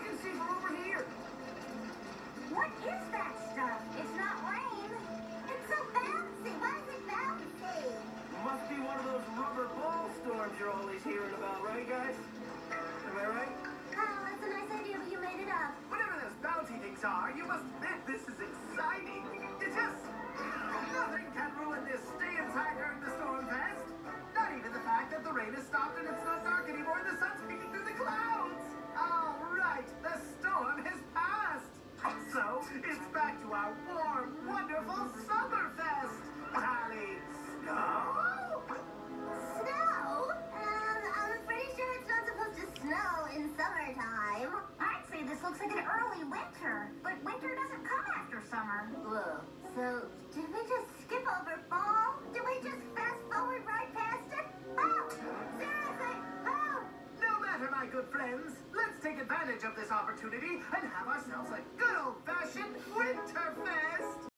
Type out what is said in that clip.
can see from over here. What is that stuff? It's not rain. It's so bouncy. Why is it bouncy? Must be one of those rubber ball storms you're always hearing about, right, guys? Am I right? Oh, that's a nice idea, but you made it up. Whatever those bouncy things are, you must admit this is exciting. It just... Nothing can ruin this stay inside during the storm fest. Not even the fact that the rain has stopped and it's not dark anymore and the sun's peeking through the clouds. All right, the storm has passed. So, it's back to our warm, wonderful Summerfest. Tally, snow? Snow? I'm pretty sure it's not supposed to snow in summertime. I'd say this looks like an early winter, but winter doesn't come after summer. Ugh. So, did we just skip over fall? Did we just fast forward right past it? Oh! Seriously? Oh! No matter, my good friends. Let's take advantage of this opportunity and have ourselves a good old-fashioned Winterfest.